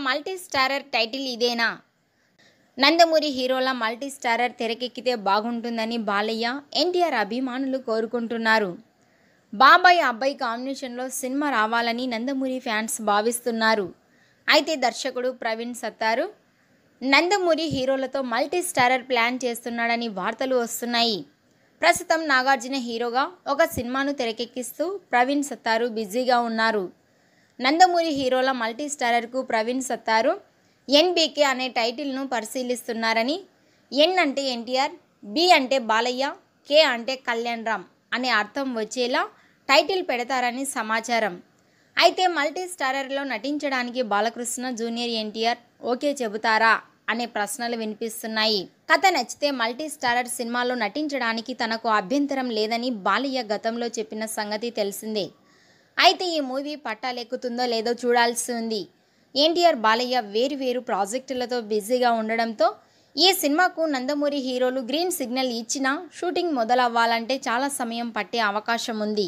Multi starrer title ఇదేనా? నందమూరి హీరోల multi starrer తెరకెక్కితే బాగుంటుందని బాలయ్య, ఎన్టీఆర్ అభిమానులు కోరుకుంటున్నారు. బాబాయ్ అబ్బాయి కాంబినేషన్లో సినిమా రావాలని నందమూరి ఫ్యాన్స్ భావిస్తున్నారు. అయితే దర్శకుడు ప్రవీణ్ సత్తారు నందమూరి హీరోలతో మల్టీ స్టారర్ ప్లాన్ చేస్తున్నాడని వార్తలు వస్తున్నాయి. ప్రస్తుతం నాగార్జున హీరోగా ఒక సినిమాను తెరకెక్కిస్తూ ప్రవీణ్ సత్తారు బిజీగా ఉన్నారు. నందమూరి హీరోల మల్టీ స్టారర్కు ప్రవీణ్ సత్తారు ఎన్బీకే అనే టైటిల్ను పరిశీలిస్తున్నారని, ఎన్ అంటే ఎన్టీఆర్, బి అంటే బాలయ్య, కే అంటే కళ్యాణ్ రామ్ అనే అర్థం వచ్చేలా టైటిల్ పెడతారని సమాచారం. అయితే మల్టీ స్టారర్లో నటించడానికి బాలకృష్ణ జూనియర్ ఎన్టీఆర్ ఓకే చెబుతారా అనే ప్రశ్నలు వినిపిస్తున్నాయి. కథ నచ్చితే మల్టీ స్టారర్ సినిమాలో నటించడానికి తనకు అభ్యంతరం లేదని బాలయ్య గతంలో చెప్పిన సంగతి తెలిసిందే. అయితే ఈ మూవీ పట్టాలెక్కుతుందో లేదో చూడాల్సి ఉంది. ఎన్టీఆర్, బాలయ్య వేరు ప్రాజెక్టులతో బిజీగా ఉండడంతో ఈ సినిమాకు నందమూరి హీరోలు గ్రీన్ సిగ్నల్ ఇచ్చినా షూటింగ్ మొదలవ్వాలంటే చాలా సమయం పట్టే అవకాశం ఉంది.